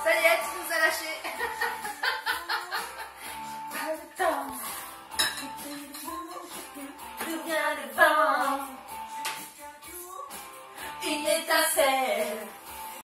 Ça y est, tu nous as lâchés. Pas le temps. D'où vient le vent? Une étincelle.